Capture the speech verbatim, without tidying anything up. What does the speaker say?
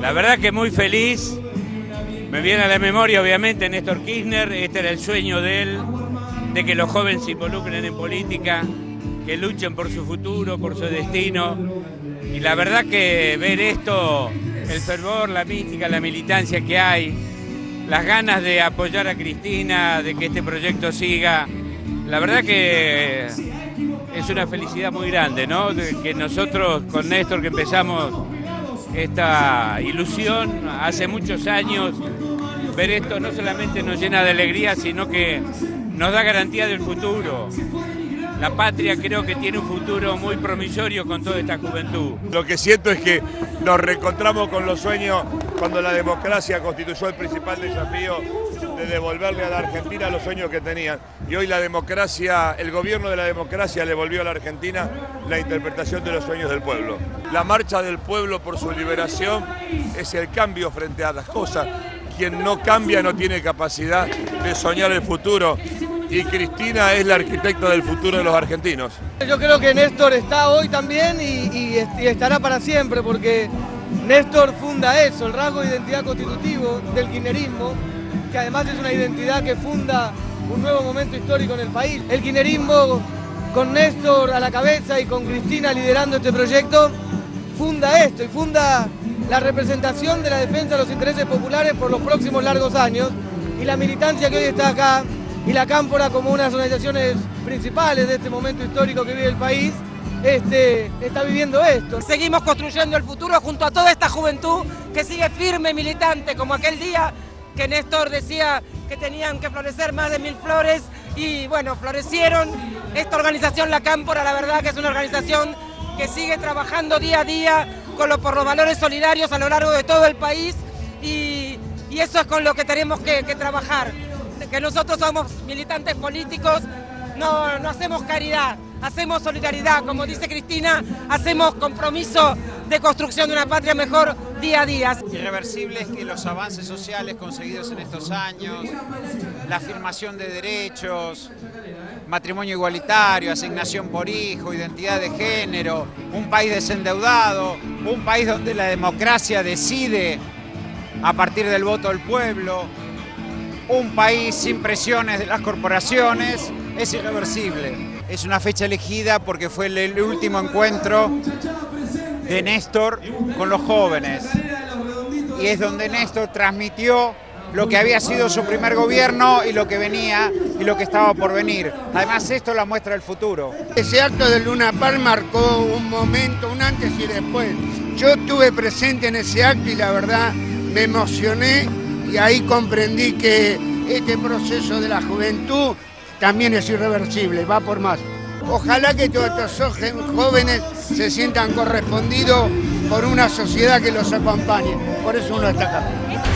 La verdad que muy feliz. Me viene a la memoria, obviamente, Néstor Kirchner. Este era el sueño de él, de que los jóvenes se involucren en política, que luchen por su futuro, por su destino. Y la verdad que ver esto, el fervor, la mística, la militancia que hay, las ganas de apoyar a Cristina, de que este proyecto siga, la verdad que es una felicidad muy grande, ¿no? De que nosotros con Néstor, que empezamos esta ilusión hace muchos años, ver esto no solamente nos llena de alegría, sino que nos da garantía del futuro. La patria creo que tiene un futuro muy promisorio con toda esta juventud. Lo que siento es que nos reencontramos con los sueños cuando la democracia constituyó el principal desafío de devolverle a la Argentina los sueños que tenían. Y hoy la democracia, el gobierno de la democracia le volvió a la Argentina la interpretación de los sueños del pueblo. La marcha del pueblo por su liberación es el cambio frente a las cosas. Quien no cambia no tiene capacidad de soñar el futuro. Y Cristina es la arquitecta del futuro de los argentinos. Yo creo que Néstor está hoy también y, y, y estará para siempre, porque Néstor funda eso, el rasgo de identidad constitutivo del kirchnerismo, que además es una identidad que funda un nuevo momento histórico en el país. El kirchnerismo, con Néstor a la cabeza y con Cristina liderando este proyecto, funda esto y funda la representación de la defensa de los intereses populares por los próximos largos años, y la militancia que hoy está acá y la Cámpora, como unas organizaciones principales de este momento histórico que vive el país, este, está viviendo esto. Seguimos construyendo el futuro junto a toda esta juventud que sigue firme y militante, como aquel día que Néstor decía que tenían que florecer más de mil flores, y bueno, florecieron. Esta organización, la Cámpora, la verdad que es una organización que sigue trabajando día a día con lo, por los valores solidarios a lo largo de todo el país, y, y eso es con lo que tenemos que, que trabajar. Que nosotros somos militantes políticos, no, no hacemos caridad, hacemos solidaridad, como dice Cristina, hacemos compromiso de construcción de una patria mejor día a día. Irreversible es que los avances sociales conseguidos en estos años, la afirmación de derechos, matrimonio igualitario, asignación por hijo, identidad de género, un país desendeudado, un país donde la democracia decide a partir del voto del pueblo, un país sin presiones de las corporaciones, es irreversible. Es una fecha elegida porque fue el último encuentro de Néstor con los jóvenes. Y es donde Néstor transmitió lo que había sido su primer gobierno y lo que venía y lo que estaba por venir. Además, esto es la muestra del futuro. Ese acto de Luna Park marcó un momento, un antes y después. Yo estuve presente en ese acto y la verdad me emocioné. Y ahí comprendí que este proceso de la juventud también es irreversible, va por más. Ojalá que todos estos jóvenes se sientan correspondidos por una sociedad que los acompañe. Por eso uno está acá.